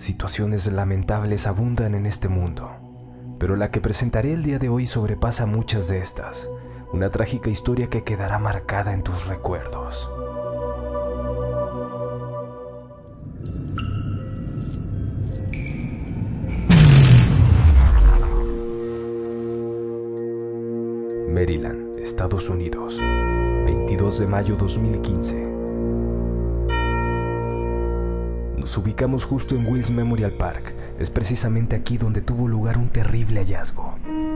Situaciones lamentables abundan en este mundo, pero la que presentaré el día de hoy sobrepasa muchas de estas. Una trágica historia que quedará marcada en tus recuerdos. Maryland, Estados Unidos, 22 de mayo 2015. Nos ubicamos justo en Wills Memorial Park. Es precisamente aquí donde tuvo lugar un terrible hallazgo.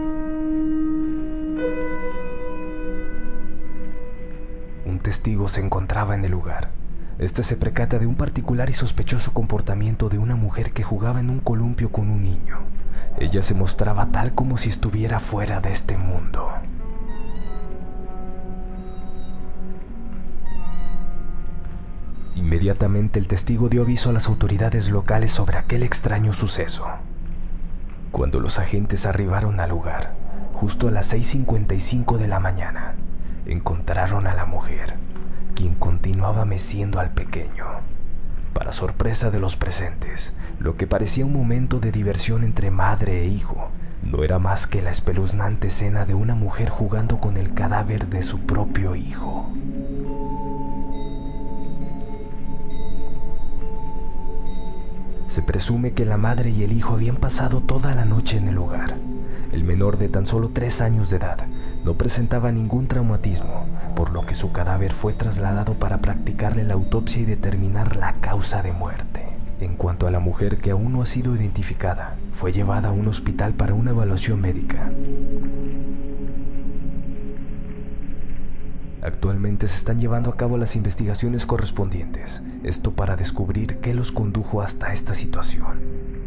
Un testigo se encontraba en el lugar. Este se percata de un particular y sospechoso comportamiento de una mujer que jugaba en un columpio con un niño. Ella se mostraba tal como si estuviera fuera de este mundo. Inmediatamente el testigo dio aviso a las autoridades locales sobre aquel extraño suceso. Cuando los agentes arribaron al lugar, justo a las 6:55 de la mañana, encontraron a la mujer, quien continuaba meciendo al pequeño. Para sorpresa de los presentes, lo que parecía un momento de diversión entre madre e hijo, no era más que la espeluznante escena de una mujer jugando con el cadáver de su propio hijo. Se presume que la madre y el hijo habían pasado toda la noche en el lugar. El menor, de tan solo 3 años de edad, no presentaba ningún traumatismo, por lo que su cadáver fue trasladado para practicarle la autopsia y determinar la causa de muerte. En cuanto a la mujer, que aún no ha sido identificada, fue llevada a un hospital para una evaluación médica. Actualmente se están llevando a cabo las investigaciones correspondientes, esto para descubrir qué los condujo hasta esta situación.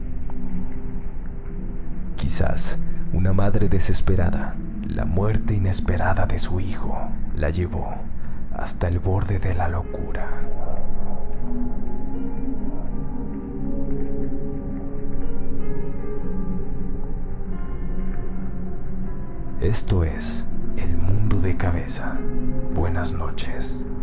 Quizás una madre desesperada, la muerte inesperada de su hijo, la llevó hasta el borde de la locura. Esto es El Mundo de Cabeza. Buenas noches.